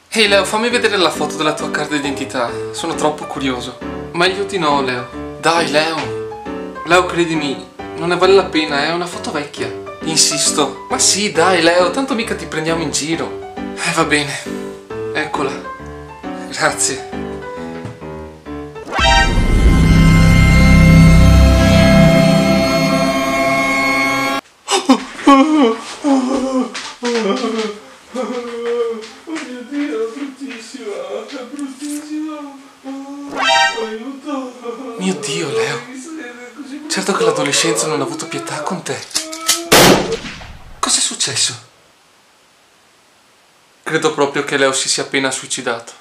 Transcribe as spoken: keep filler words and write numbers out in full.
Ehi Leo, fammi vedere la foto della tua carta d'identità. Sono troppo curioso. Meglio di no, Leo. Dai, Leo. Leo, credimi, non ne vale la pena, è una foto vecchia. Insisto. Ma sì, dai, Leo, tanto mica ti prendiamo in giro. Eh, va bene. Eccola. Grazie. Oh mio Dio, è bruttissima, è bruttissima. Aiuto. Mio Dio, Leo. Certo che l'adolescenza non ha avuto pietà con te. Cos'è successo? Credo proprio che Leo si sia appena suicidato.